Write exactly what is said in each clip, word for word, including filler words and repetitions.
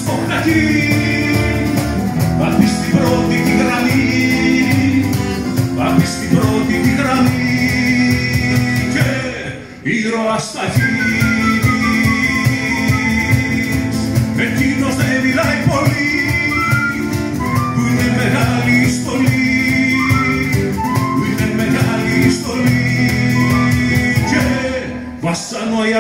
στο χακί, θα μπει στην πρώτη τη γραμμή, θα μπει στην πρώτη τη γραμμή και ήρωας θα γίνεις. Εκείνος δεν μιλάει πολύ, που είναι μεγάλη στολή, που είναι μεγάλη στολή και βασανό οι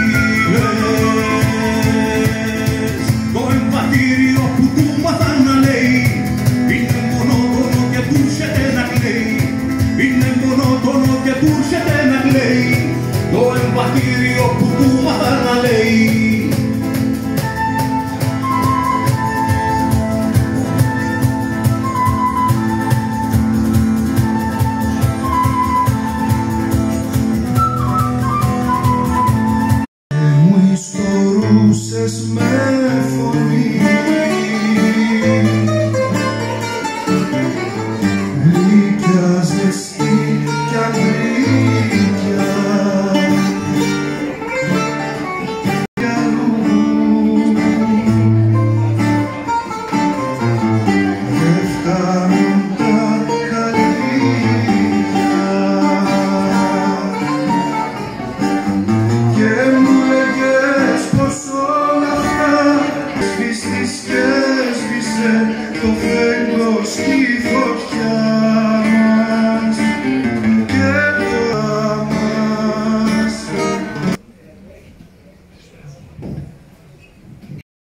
αρδίλες. Το εμβατήριο που του μάθαν να λέει είναι μονότονο και του έρχεται να κλαίει, είναι μονότονο και του έρχεται να κλαίει. Το εμβατήριο που του μάθαν να λέει. Με φωνή